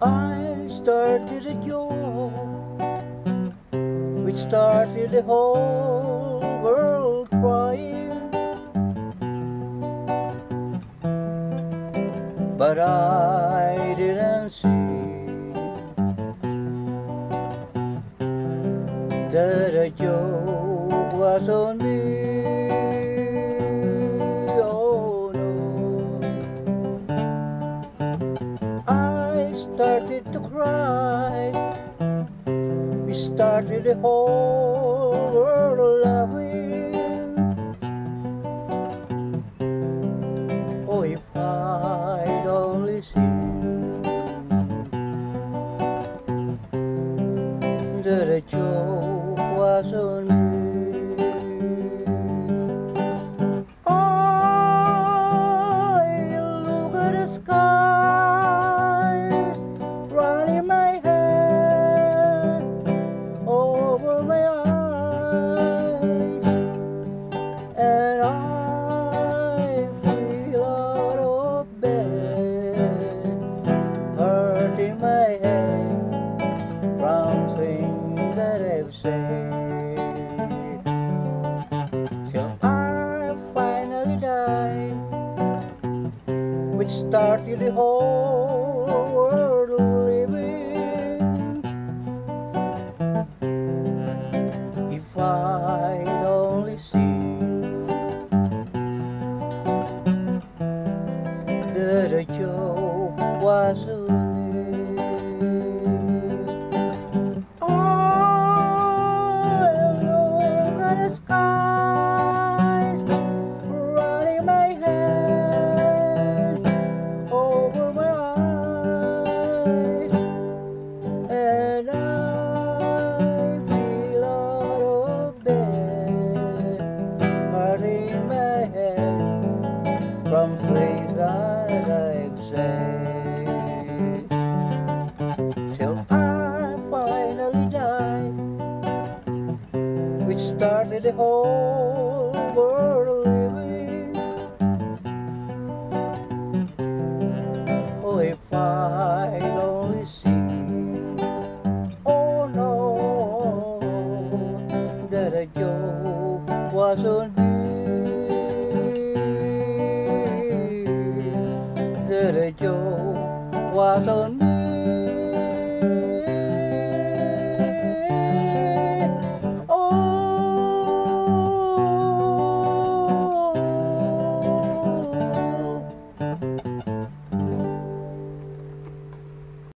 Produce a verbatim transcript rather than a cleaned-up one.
I started a joke which started the whole world crying, but I didn't see that a joke was on me. Oh no, I started to cry. We started the whole world laughing. Oh, if I'd only seen that a joke was on me. I look at the sky, running my head over my eyes, and I feel out of bed, hurting my head from things that I've said, till I finally died, which started the whole world living. If I'd only seen that a joke was on me. I look at the sky, running my head over my eyes, and I feel out of bed, hurting my head from things that I've said, till I finally died, which started the whole world living. Oh, if I'd only seen, oh no, that a joke was on me, that a joke was on